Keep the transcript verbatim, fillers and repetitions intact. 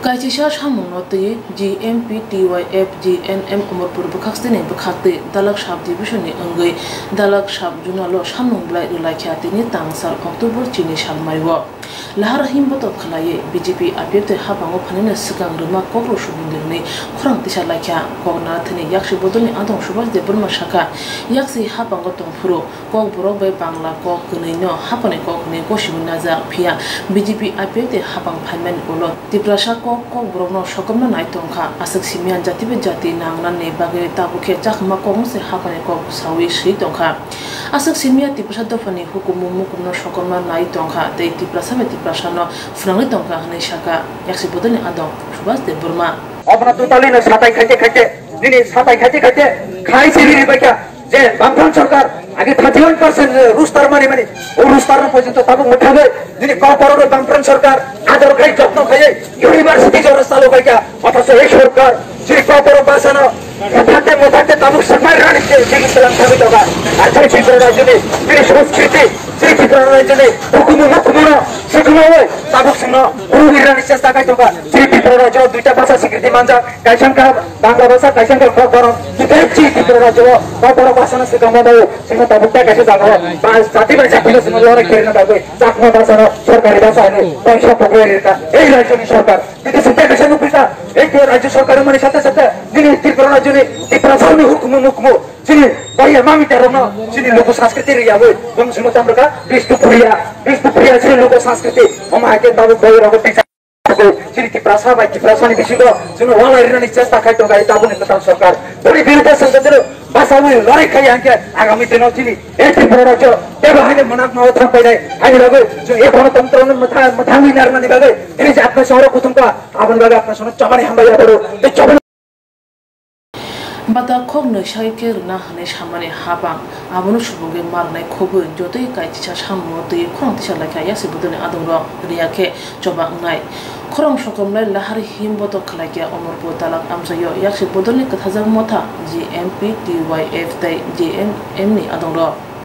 Kaisisha Shamunoti, G M P T Y F, G N M Umurpur Bukakstin, Bukakti, Dalak Shab Division Ungay, Dalak Shab Junalo Shamung Black Lakatini Tangsal, October Chini Shalmaiwa. Lahar Himboto Kalaye, B J P appeared to have an opening a second remark Koko Shubindini, Kurang Tishalaka, Kognatani, Yakshi Bodoni Adon Shubas de Burma Shaka, Yaksi Hapangoton Pro, Kok Brobe Bangla, Kok Kunino, Hapanekok, Negoshimunaza, Pia, B J P appeared to have an Paman Olo, Tiprashako. Kok Brono Shokomna Naitonka, Asaximian Jatibi Jati Nangane Bagay Tabuke Jakmakong se Hapane Kok Sawi Shitonka. Asaximia Tipasatofani Hukumukuno Shokomna Naitonka, they Tiprasavati Prashano, Frangitonka, Neshaka, Yaxibodani Adon, Shubas de Burma. Opera Tutalina Satai Kate, Nini Satai Kate, Kaisi Rebecca, Bampran Sarkar, I get thirty-one percent Rooster money money, Rooster Position Tabu Mutabe, Nini Corporate Bampran Sarkar. Other great job no University or Salobaka, what was a Shurkar, Chirikoporo Basano, Motate Motate Tabu Samara, Jigisalam Tabitoga, I take it for Rajuni, finish with Kitty, take it for Rajuni, Hukumu, Sikuno, Tabuxino, who is Ranisha Takatoga, Chipi for Rajo, Vita Basa Security Manja, Kashanka, Bangabasa, Kashanka Kokoro, Chipi for Rajo, Kokoro Basana Sikamodo, Sinotabuka Kashaga, Satiba Japanese in the Lord Kernabe, Sakma Basano, Sorkari Basano, Ponsha. এই রাজ্যের সরকার কিন্তু সিদ্ধান্ত পিতা এই রাজ্য সরকারের মানে সাথে সাথে যিনি ত্রিপুরা রাজ্যে ত্রিপুরাসাউনি হুকুম মুকুম যিনি বাইয়া মামিটা রমনা যিনি লোক সংস্কৃতির ইয়াবে বংশমত আমরা বিষ্ণুপ্রিয়া বিষ্ণুপ্রিয়া যিনি লোক সংস্কৃতি আমাকে বাবু বই রগতি যিনি ত্রিপুরাসা বা ত্রিপুরাসানি বিশুদ্ধ যিনি ওয়ালারিনা চেষ্টা খাইতো গাই তাবুন একটা সরকার বড়ি বিরোধী সংসদের বাসাউনি লড়াই খাই আঙ্কে আগামী দিনে যিনি এই ত্রিপুরা রাজ্য দেবহানে মনাক নওথা পাইলে আই লাগে যে এই গণতন্ত্র মাথা মাথামি নারমানি বাগে এই যে আপনার শহর কুতুমকা আপন বাগে আপনার শহর চবানি হামবাইয়া বড় এই চবানি Bata Kogno Shaker Nahane Shamane Habang, Abunu Shubuge Marne Kobu, Joti Kaicha Shamoti, Kontisha Laka Yasibudun Adoro, Riake, Joba Nai. Korom Shokomle Lahari Himboto Kalakia Omorpo Talak Amsayo, Yashi Bodoni Katazamota, G M P T Y F, G M Ni Adoro.